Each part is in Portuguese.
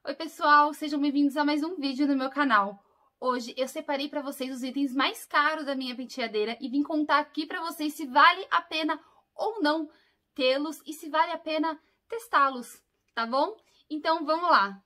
Oi pessoal, sejam bem-vindos a mais um vídeo no meu canal. Hoje eu separei para vocês os itens mais caros da minha penteadeira e vim contar aqui para vocês se vale a pena ou não tê-los e se vale a pena testá-los, tá bom? Então vamos lá!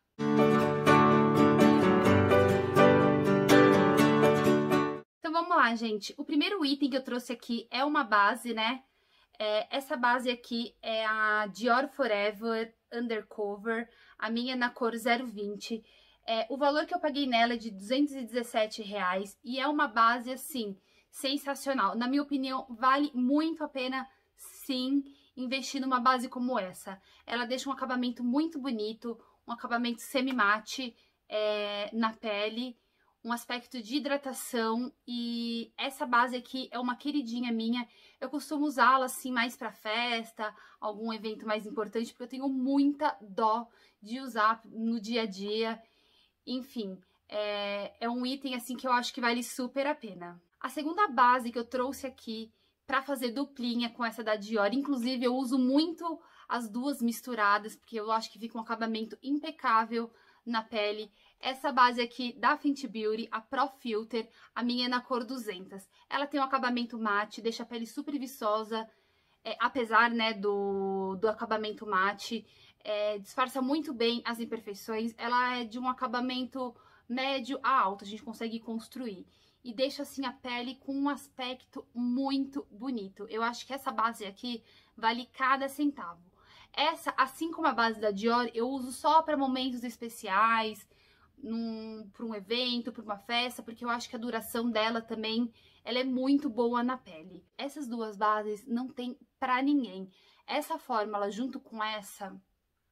Então vamos lá, gente. O primeiro item que eu trouxe aqui é uma base, né? Essa base aqui é a Dior Forever Undercover, a minha é na cor 020. O valor que eu paguei nela é de R$217 e é uma base, assim, sensacional. Na minha opinião, vale muito a pena, sim, investir numa base como essa. Ela deixa um acabamento muito bonito, um acabamento semi-mate na pele, um aspecto de hidratação, e essa base aqui é uma queridinha minha. Eu costumo usá-la assim mais para festa, algum evento mais importante, porque eu tenho muita dó de usar no dia a dia. Enfim, é um item assim que eu acho que vale super a pena. A segunda base que eu trouxe aqui para fazer duplinha com essa da Dior, inclusive eu uso muito as duas misturadas, porque eu acho que fica um acabamento impecável na pele. Essa base aqui da Fenty Beauty, a Pro Filter, a minha é na cor 200. Ela tem um acabamento mate, deixa a pele super viçosa, apesar, né, do acabamento mate, disfarça muito bem as imperfeições. Ela é de um acabamento médio a alto, a gente consegue construir. E deixa, assim, a pele com um aspecto muito bonito. Eu acho que essa base aqui vale cada centavo. Essa, assim como a base da Dior, eu uso só para momentos especiais, para um evento, para uma festa, porque eu acho que a duração dela também, ela é muito boa na pele. Essas duas bases não tem pra ninguém. Essa fórmula junto com essa,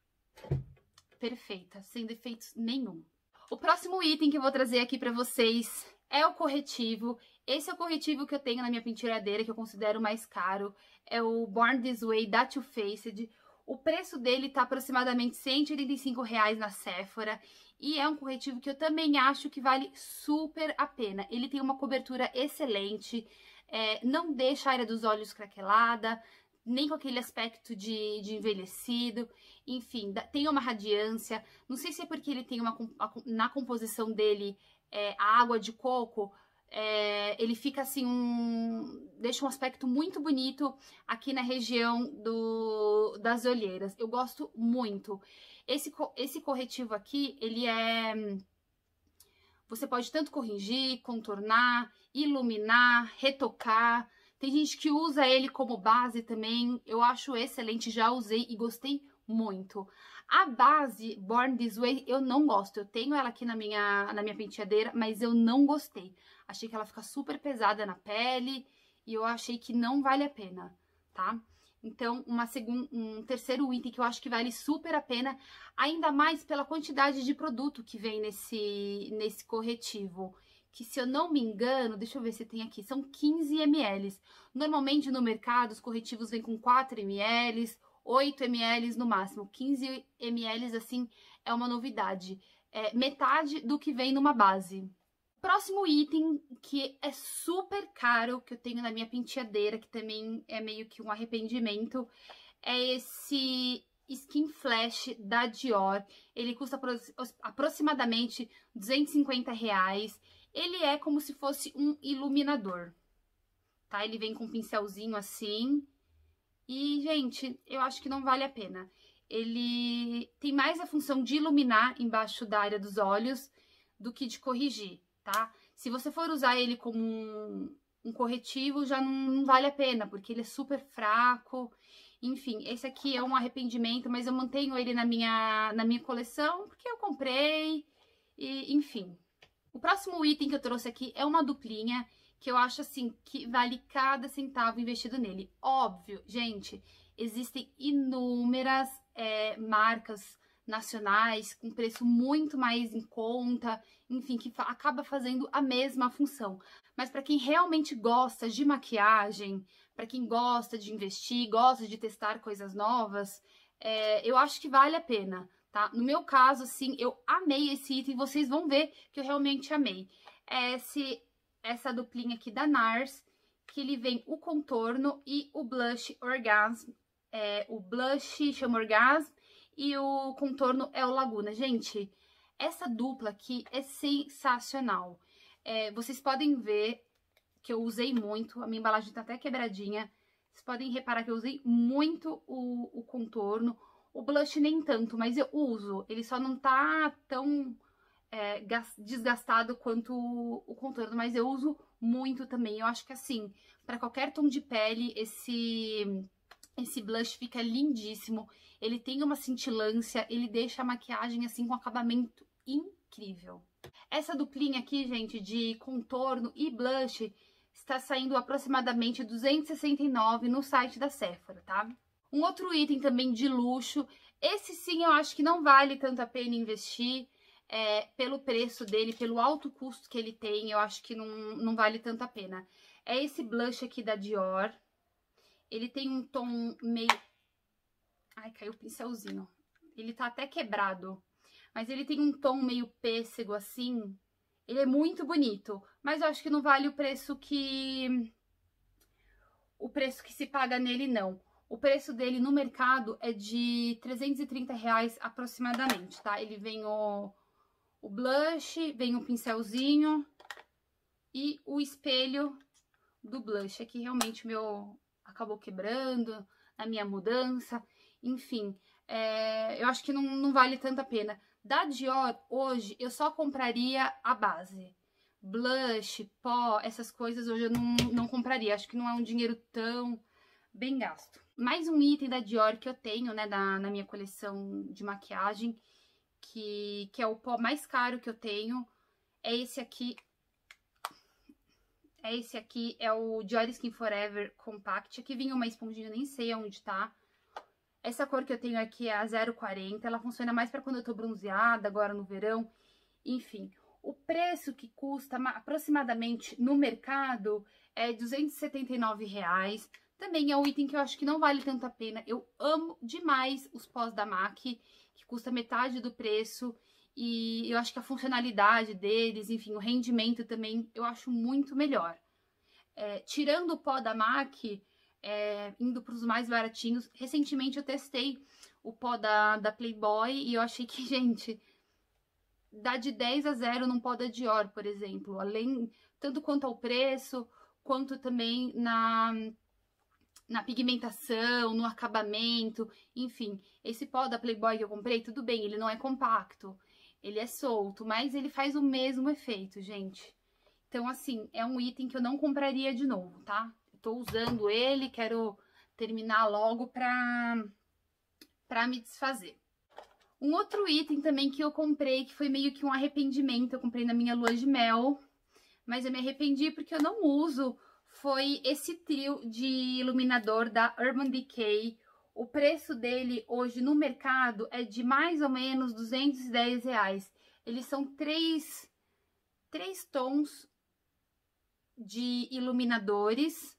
perfeita, sem defeitos nenhum. O próximo item que eu vou trazer aqui pra vocês é o corretivo. Esse é o corretivo que eu tenho na minha penteadeira, que eu considero mais caro. É o Born This Way da Too Faced. O preço dele tá aproximadamente R$185 na Sephora. E é um corretivo que eu também acho que vale super a pena. Ele tem uma cobertura excelente, não deixa a área dos olhos craquelada, nem com aquele aspecto de envelhecido. Enfim, tem uma radiância. Não sei se é porque ele tem na composição dele a água de coco. Ele fica assim, deixa um aspecto muito bonito aqui na região das olheiras. Eu gosto muito. Esse corretivo aqui, você pode tanto corrigir, contornar, iluminar, retocar. Tem gente que usa ele como base também. Eu acho excelente, já usei e gostei muito. A base Born This Way eu não gosto. Eu tenho ela aqui na minha penteadeira, mas eu não gostei. Achei que ela fica super pesada na pele e eu achei que não vale a pena, tá? Então, um terceiro item que eu acho que vale super a pena, ainda mais pela quantidade de produto que vem nesse corretivo. Que, se eu não me engano, deixa eu ver se tem aqui, são 15 ml. Normalmente no mercado os corretivos vêm com 4 ml, 8 ml no máximo. 15 ml, assim, é uma novidade. Metade do que vem numa base. Próximo item, que é super caro, que eu tenho na minha penteadeira, que também é meio que um arrependimento, é esse Skin Flash da Dior. Ele custa aproximadamente R$250. Ele é como se fosse um iluminador, tá? Ele vem com um pincelzinho assim. E, gente, eu acho que não vale a pena. Ele tem mais a função de iluminar embaixo da área dos olhos do que de corrigir, tá? Se você for usar ele como um corretivo, já não vale a pena, porque ele é super fraco. Enfim, esse aqui é um arrependimento, mas eu mantenho ele na minha coleção, porque eu comprei, e enfim. O próximo item que eu trouxe aqui é uma duplinha, que eu acho assim, que vale cada centavo investido nele. Óbvio, gente, existem inúmeras marcas nacionais com preço muito mais em conta, enfim, que acaba fazendo a mesma função. Mas para quem realmente gosta de maquiagem, para quem gosta de investir, gosta de testar coisas novas, eu acho que vale a pena, tá? No meu caso, assim, eu amei esse item, vocês vão ver que eu realmente amei. Essa duplinha aqui da NARS, que ele vem o contorno e o blush Orgasm. O blush chama Orgasm e o contorno é o Laguna. Gente, essa dupla aqui é sensacional. Vocês podem ver que eu usei muito, a minha embalagem tá até quebradinha. Vocês podem reparar que eu usei muito o contorno. O blush nem tanto, mas eu uso. Ele só não tá tão desgastado quanto o contorno, mas eu uso muito também. Eu acho que assim, para qualquer tom de pele, esse blush fica lindíssimo. Ele tem uma cintilância, ele deixa a maquiagem assim com acabamento incrível. Essa duplinha aqui, gente, de contorno e blush está saindo aproximadamente R$269 no site da Sephora, tá? Um outro item também de luxo, esse sim eu acho que não vale tanto a pena investir, pelo preço dele, pelo alto custo que ele tem, eu acho que não vale tanto a pena. É esse blush aqui da Dior, ele tem um tom meio... Ai, caiu o pincelzinho. Ele tá até quebrado, mas ele tem um tom meio pêssego assim. Ele é muito bonito, mas eu acho que não vale o preço que se paga nele, não. O preço dele no mercado é de R$330 aproximadamente, tá? Ele vem o blush, vem o pincelzinho e o espelho do blush. Aqui realmente o meu acabou quebrando na minha mudança, enfim. Eu acho que não vale tanto a pena. Da Dior, hoje, eu só compraria a base. Blush, pó, essas coisas hoje eu não compraria. Acho que não é um dinheiro tão bem gasto. Mais um item da Dior que eu tenho, né, na minha coleção de maquiagem, que é o pó mais caro que eu tenho, é esse aqui. É o Dior Skin Forever Compact. Aqui vinha uma esponjinha, nem sei onde tá. Essa cor que eu tenho aqui é a 040, ela funciona mais para quando eu tô bronzeada, agora no verão, enfim. O preço que custa aproximadamente no mercado é R$279. Também é um item que eu acho que não vale tanto a pena. Eu amo demais os pós da MAC, que custa metade do preço. E eu acho que a funcionalidade deles, enfim, o rendimento também, eu acho muito melhor. Tirando o pó da MAC... indo para os mais baratinhos. Recentemente eu testei o pó da Playboy e eu achei que, gente, dá de 10 a 0 num pó da Dior, por exemplo. Tanto quanto ao preço, quanto também na pigmentação, no acabamento, enfim. Esse pó da Playboy que eu comprei, tudo bem, ele não é compacto, ele é solto, mas ele faz o mesmo efeito, gente. Então, assim, é um item que eu não compraria de novo, tá? Tô usando ele, quero terminar logo pra me desfazer. Um outro item também que eu comprei, que foi meio que um arrependimento, eu comprei na minha lua de mel, mas eu me arrependi porque eu não uso, foi esse trio de iluminador da Urban Decay. O preço dele hoje no mercado é de mais ou menos R$210. Eles são três tons de iluminadores.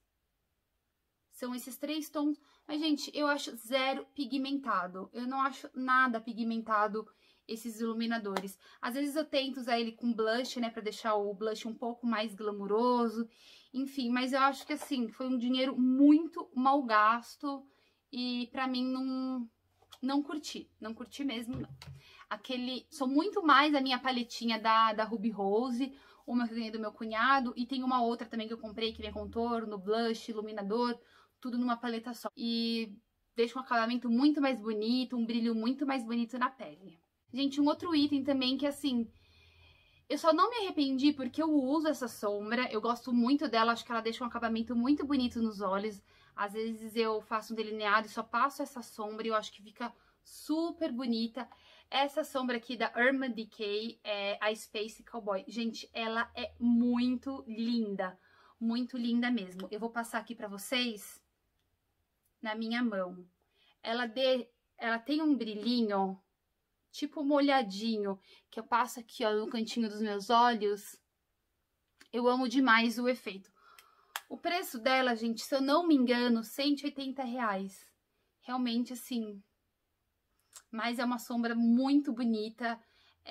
São esses 3 tons, mas, gente, eu acho zero pigmentado. Eu não acho nada pigmentado esses iluminadores. Às vezes eu tento usar ele com blush, né, pra deixar o blush um pouco mais glamuroso. Enfim, mas eu acho que, assim, foi um dinheiro muito mal gasto e pra mim não curti. Não curti mesmo, não. Sou muito mais a minha paletinha da Ruby Rose, uma que eu ganhei do meu cunhado, e tem uma outra também que eu comprei, que vem contorno, blush, iluminador, tudo numa paleta só. E deixa um acabamento muito mais bonito, um brilho muito mais bonito na pele. Gente, um outro item também que, assim, eu só não me arrependi porque eu uso essa sombra, eu gosto muito dela, acho que ela deixa um acabamento muito bonito nos olhos. Às vezes eu faço um delineado e só passo essa sombra e eu acho que fica super bonita. Essa sombra aqui da Urban Decay é a Space Cowboy. Gente, ela é muito linda mesmo. Eu vou passar aqui pra vocês na minha mão. Ela tem um brilhinho, tipo molhadinho, que eu passo aqui, ó, no cantinho dos meus olhos. Eu amo demais o efeito. O preço dela, gente, se eu não me engano, R$180. Realmente, assim... Mas é uma sombra muito bonita.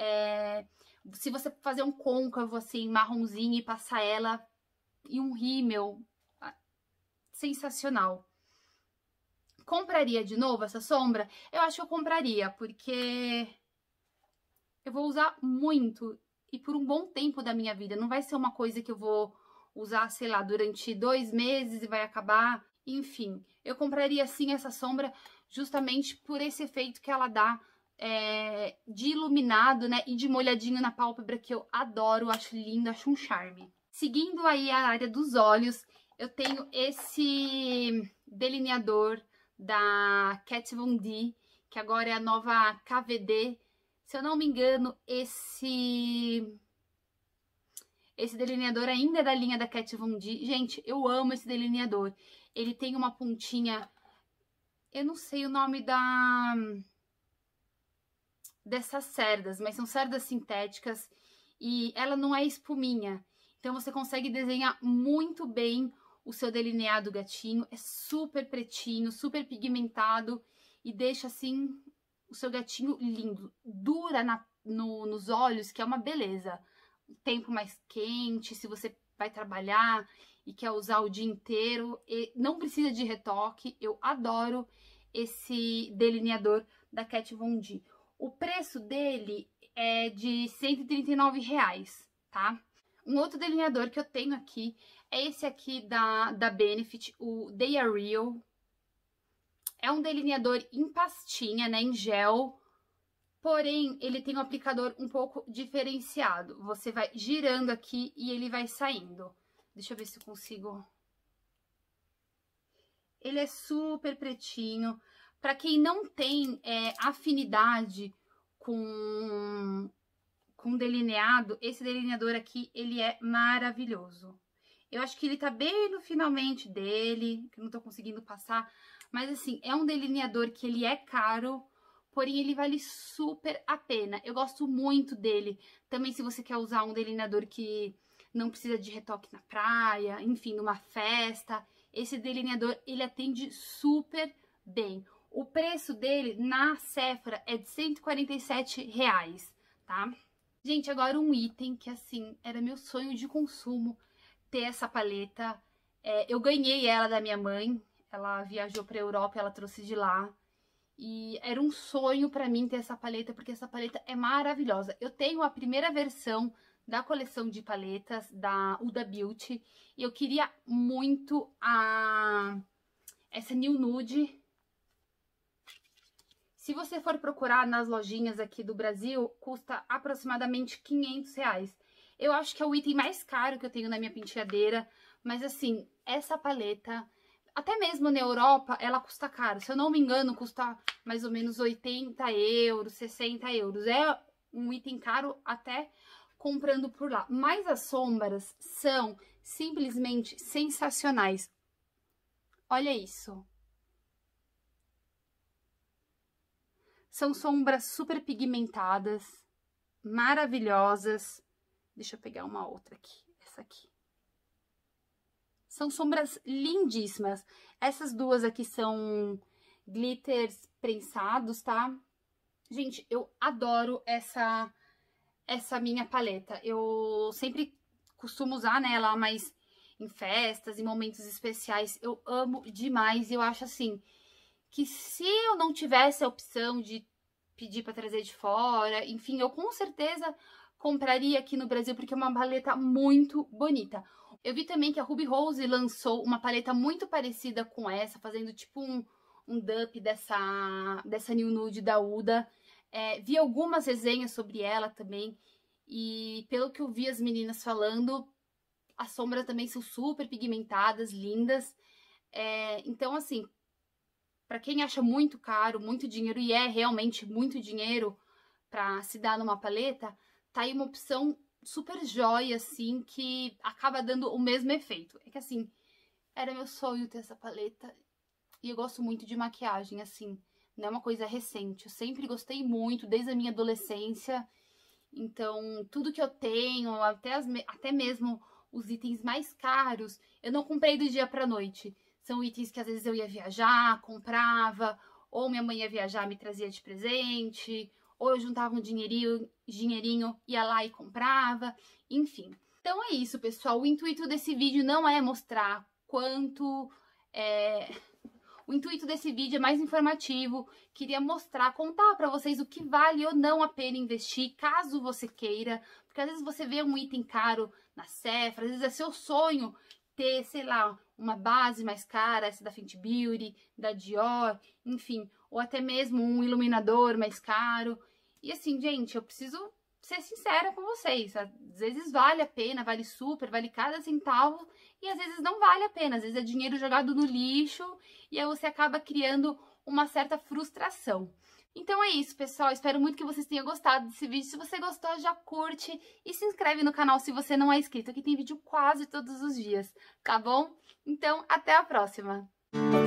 Se você fazer um côncavo, assim, marronzinho e passar ela em um rímel, sensacional. Compraria de novo essa sombra? Eu acho que eu compraria, porque eu vou usar muito e por um bom tempo da minha vida. Não vai ser uma coisa que eu vou usar, sei lá, durante 2 meses e vai acabar. Enfim, eu compraria sim essa sombra justamente por esse efeito que ela dá de iluminado, né? E de molhadinho na pálpebra, que eu adoro, acho lindo, acho um charme. Seguindo aí a área dos olhos, eu tenho esse delineador da Kat Von D, que agora é a nova KVD. Se eu não me engano, esse delineador ainda é da linha da Kat Von D. Gente, eu amo esse delineador. Ele tem uma pontinha, eu não sei o nome dessas cerdas, mas são cerdas sintéticas e ela não é espuminha. Então você consegue desenhar muito bem o seu delineado gatinho. É super pretinho, super pigmentado e deixa assim o seu gatinho lindo. Dura nos olhos, que é uma beleza. O tempo mais quente, se você vai trabalhar e quer usar o dia inteiro, e não precisa de retoque. Eu adoro esse delineador da Kat Von D. O preço dele é de R$139, tá? Um outro delineador que eu tenho aqui é esse aqui da Benefit, o They Are Real. É um delineador em pastinha, né, em gel, porém ele tem um aplicador um pouco diferenciado. Você vai girando aqui e ele vai saindo. Deixa eu ver se eu consigo. Ele é super pretinho. Para quem não tem afinidade com delineado, esse delineador aqui, ele é maravilhoso. Eu acho que ele tá bem no finalmente dele, que eu não tô conseguindo passar. Mas assim, é um delineador que ele é caro, porém ele vale super a pena. Eu gosto muito dele. Também se você quer usar um delineador que não precisa de retoque na praia, enfim, numa festa, esse delineador, ele atende super bem. O preço dele na Sephora é de R$147, tá? Gente, agora um item que, assim, era meu sonho de consumo, ter essa paleta. Eu ganhei ela da minha mãe, ela viajou pra Europa, ela trouxe de lá. E era um sonho pra mim ter essa paleta, porque essa paleta é maravilhosa. Eu tenho a primeira versão da coleção de paletas da Huda Beauty, e eu queria muito essa New Nude. Se você for procurar nas lojinhas aqui do Brasil, custa aproximadamente R$500. Eu acho que é o item mais caro que eu tenho na minha penteadeira, mas assim, essa paleta, até mesmo na Europa, ela custa caro. Se eu não me engano, custa mais ou menos €80, €60. É um item caro até comprando por lá. Mas as sombras são simplesmente sensacionais. Olha isso. São sombras super pigmentadas, maravilhosas. Deixa eu pegar uma outra aqui, essa aqui. São sombras lindíssimas. Essas duas aqui são glitters prensados, tá? Gente, eu adoro essa minha paleta. Eu sempre costumo usar, né, ela mais em festas, em momentos especiais. Eu amo demais e eu acho assim que se eu não tivesse a opção de pedir para trazer de fora, enfim, eu com certeza compraria aqui no Brasil, porque é uma paleta muito bonita. Eu vi também que a Ruby Rose lançou uma paleta muito parecida com essa, fazendo tipo um dupe dessa New Nude da Huda. Vi algumas resenhas sobre ela também, e pelo que eu vi as meninas falando, as sombras também são super pigmentadas, lindas. Então, assim, para quem acha muito caro, muito dinheiro, e é realmente muito dinheiro para se dar numa paleta, tá aí uma opção super jóia, assim, que acaba dando o mesmo efeito. É que, assim, era meu sonho ter essa paleta, e eu gosto muito de maquiagem, assim, não é uma coisa recente. Eu sempre gostei muito, desde a minha adolescência, então tudo que eu tenho, até mesmo os itens mais caros, eu não comprei do dia pra noite. São itens que às vezes eu ia viajar, comprava, ou minha mãe ia viajar, me trazia de presente, ou eu juntava um dinheirinho, ia lá e comprava, enfim. Então é isso, pessoal. O intuito desse vídeo não é mostrar O intuito desse vídeo é mais informativo, queria mostrar, contar pra vocês o que vale ou não a pena investir, caso você queira, porque às vezes você vê um item caro na Sephora, às vezes é seu sonho ter, sei lá, uma base mais cara, essa da Fenty Beauty, da Dior, enfim, ou até mesmo um iluminador mais caro. E assim, gente, eu preciso ser sincera com vocês, às vezes vale a pena, vale super, vale cada centavo, e às vezes não vale a pena, às vezes é dinheiro jogado no lixo, e aí você acaba criando uma certa frustração. Então é isso, pessoal, espero muito que vocês tenham gostado desse vídeo. Se você gostou, já curte e se inscreve no canal se você não é inscrito. Aqui tem vídeo quase todos os dias, tá bom? Então, até a próxima!